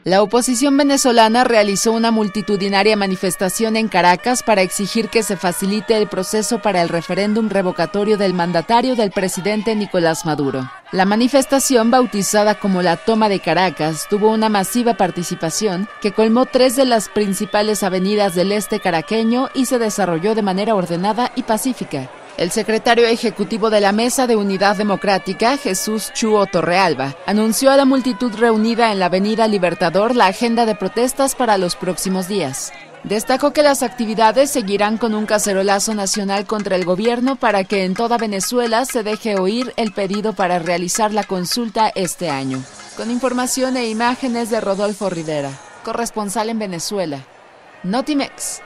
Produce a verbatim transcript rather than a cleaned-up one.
La oposición venezolana realizó una multitudinaria manifestación en Caracas para exigir que se facilite el proceso para el referéndum revocatorio del mandatario del presidente Nicolás Maduro. La manifestación, bautizada como la Toma de Caracas, tuvo una masiva participación que colmó tres de las principales avenidas del este caraqueño y se desarrolló de manera ordenada y pacífica. El secretario ejecutivo de la Mesa de Unidad Democrática, Jesús Chuo Torrealba, anunció a la multitud reunida en la Avenida Libertador la agenda de protestas para los próximos días. Destacó que las actividades seguirán con un cacerolazo nacional contra el gobierno para que en toda Venezuela se deje oír el pedido para realizar la consulta este año. Con información e imágenes de Rodolfo Rivera, corresponsal en Venezuela, Notimex.